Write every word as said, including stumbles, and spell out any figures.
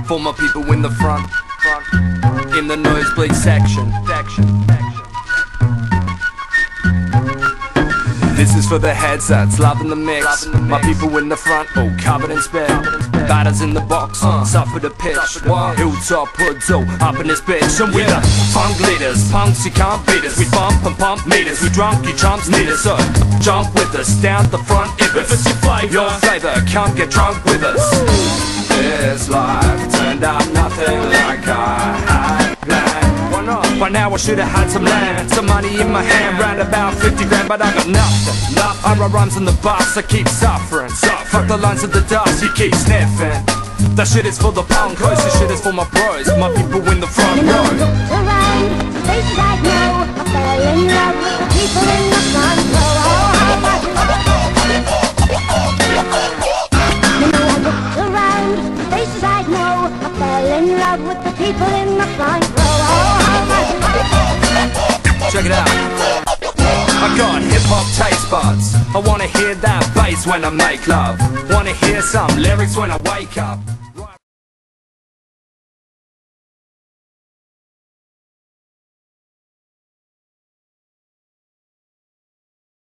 For my people in the front, front, in the nosebleed section, section, section. This is for the headsets, loving the mix. Loving the mix. My people in the front, all covered in spit. Batters in the box, uh, suffer the pitch. Hilltop hoods, all up in this bitch. And we're the funk leaders, punks you can't beat us. We bump and pump meters, we drunk, you chumps need us. So jump with us, down the front if it's, if it's your flavor. Your flavor, come get drunk with us. This life turned out nothing like I had planned. Why not? By now I should've had some land, some money in my hand, round about fifty grand, but I got nothing. nothing. I write rhymes on the bus, I keep suffering. suffering. Fuck the lines of the dust, you keep sniffing. That shit is for the punk, this shit is for my bros, my people in the front you know, row. I looked around, the faces I know, I fell in love with the people in the front row. Oh, how much you know, I looked around, the faces I know, I fell in love with the people in the front row. Check it out. I got hip-hop taste buds. I wanna hear that bass when I make love. Wanna hear some lyrics when I wake up.